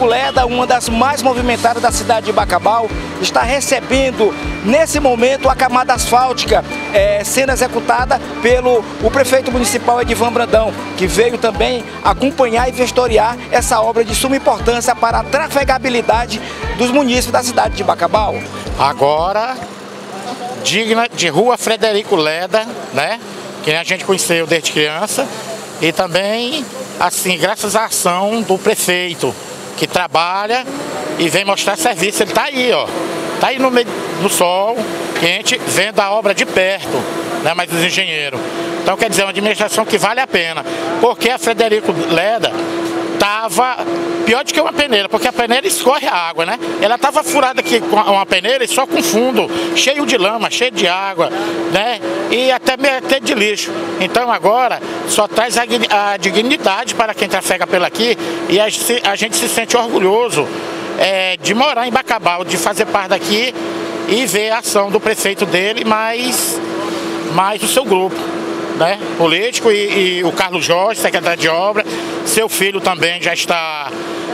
Frederico Leda, uma das mais movimentadas da cidade de Bacabal, está recebendo nesse momento a camada asfáltica sendo executada pelo prefeito municipal Edivan Brandão, que veio também acompanhar e vistoriar essa obra de suma importância para a trafegabilidade dos munícipes da cidade de Bacabal. Agora, digna de Rua Frederico Leda, né? Que a gente conheceu desde criança, e também, assim, graças à ação do prefeito, que trabalha e vem mostrar serviço. Ele está aí, ó, está aí no meio do sol quente, vendo a obra de perto, né? Mas os engenheiros. Então, quer dizer, uma administração que vale a pena, porque a Frederico Leda estava pior do que uma peneira, porque a peneira escorre a água, né? Ela estava furada aqui com uma peneira e só com fundo, cheio de lama, cheio de água, né? E até de lixo. Então agora só traz a dignidade para quem trafega pela aqui, e a gente se sente orgulhoso de morar em Bacabal, de fazer parte daqui e ver a ação do prefeito dele, mais o seu grupo, né, político, e o Carlos Jorge, secretário de obra. Seu filho também já está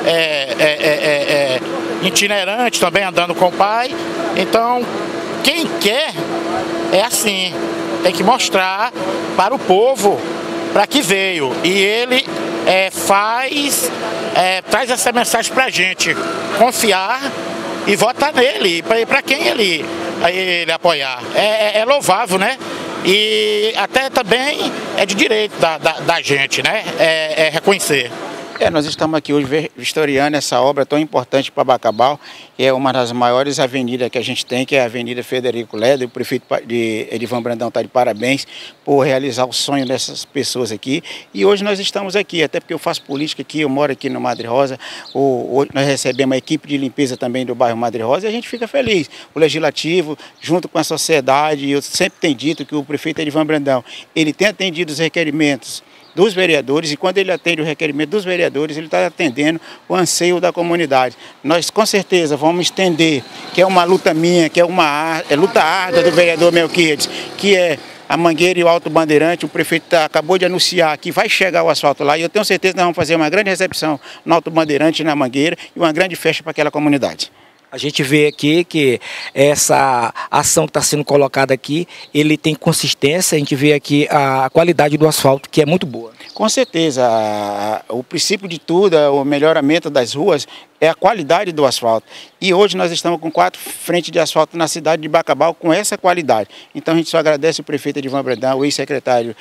itinerante também, andando com o pai. Então, quem quer é assim, tem que mostrar para o povo para que veio. E ele traz essa mensagem para a gente confiar e votar nele, para quem ele apoiar. É louvável, né? E até também é de direito da gente, né? Reconhecer. Nós estamos aqui hoje vistoriando essa obra tão importante para Bacabal, que é uma das maiores avenidas que a gente tem, que é a Avenida Frederico Leda. O prefeito de Edivan Brandão está de parabéns por realizar o sonho dessas pessoas aqui. E hoje nós estamos aqui, até porque eu faço política aqui, eu moro aqui no Madre Rosa. Hoje nós recebemos a equipe de limpeza também do bairro Madre Rosa, e a gente fica feliz. O Legislativo, junto com a sociedade, eu sempre tenho dito que o prefeito Edivan Brandão, ele tem atendido os requerimentos dos vereadores, e quando ele atende o requerimento dos vereadores, ele está atendendo o anseio da comunidade. Nós com certeza vamos estender, que é uma luta minha, que é uma luta árdua do vereador Melquiades, que é a Mangueira e o Alto Bandeirante. O prefeito acabou de anunciar que vai chegar o asfalto lá, e eu tenho certeza que nós vamos fazer uma grande recepção no Alto Bandeirante e na Mangueira, e uma grande festa para aquela comunidade. A gente vê aqui que essa ação que está sendo colocada aqui, ele tem consistência. A gente vê aqui a qualidade do asfalto, que é muito boa. Com certeza, o princípio de tudo, o melhoramento das ruas, é a qualidade do asfalto. E hoje nós estamos com 4 frentes de asfalto na cidade de Bacabal com essa qualidade. Então a gente só agradece o prefeito Edivan Brandão, o ex-secretário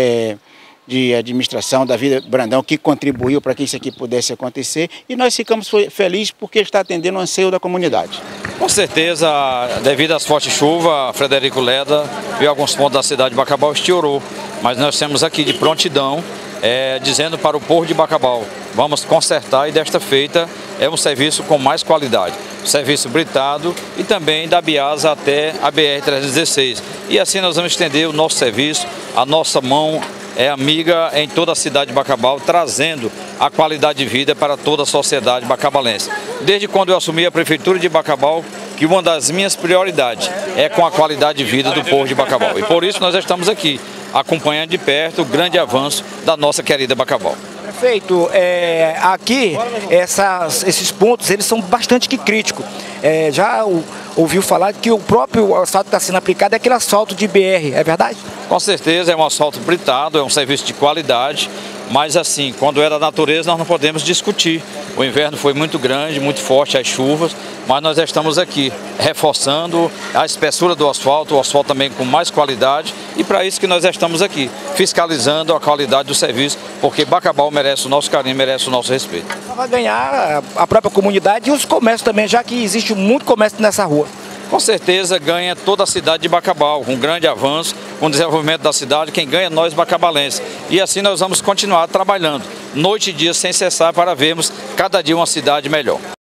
de administração, Davi Brandão, que contribuiu para que isso aqui pudesse acontecer, e nós ficamos felizes porque ele está atendendo o anseio da comunidade. Com certeza, devido às fortes chuvas, Frederico Leda e alguns pontos da cidade de Bacabal estiorou, mas nós temos aqui de prontidão, dizendo para o povo de Bacabal, vamos consertar, e desta feita é um serviço com mais qualidade, serviço britado, e também da Biasa até a BR-316, e assim nós vamos estender o nosso serviço, a nossa mão amiga em toda a cidade de Bacabal, trazendo a qualidade de vida para toda a sociedade bacabalense. Desde quando eu assumi a prefeitura de Bacabal, que uma das minhas prioridades é com a qualidade de vida do povo de Bacabal. E por isso nós estamos aqui, acompanhando de perto o grande avanço da nossa querida Bacabal. Prefeito, aqui esses pontos eles são bastante críticos. Já ouviu falar que o próprio asfalto que está sendo aplicado é aquele asfalto de BR, é verdade? Com certeza, é um asfalto britado, é um serviço de qualidade, mas assim, quando é da natureza nós não podemos discutir. O inverno foi muito grande, muito forte, as chuvas, mas nós estamos aqui reforçando a espessura do asfalto, o asfalto também com mais qualidade, e para isso que nós estamos aqui, fiscalizando a qualidade do serviço, porque Bacabal merece o nosso carinho, merece o nosso respeito. Vai ganhar a própria comunidade e os comércios também, já que existe muito comércio nessa rua. Com certeza ganha toda a cidade de Bacabal, um grande avanço, com o desenvolvimento da cidade, quem ganha é nós bacabalenses. E assim nós vamos continuar trabalhando, noite e dia sem cessar, para vermos cada dia uma cidade melhor.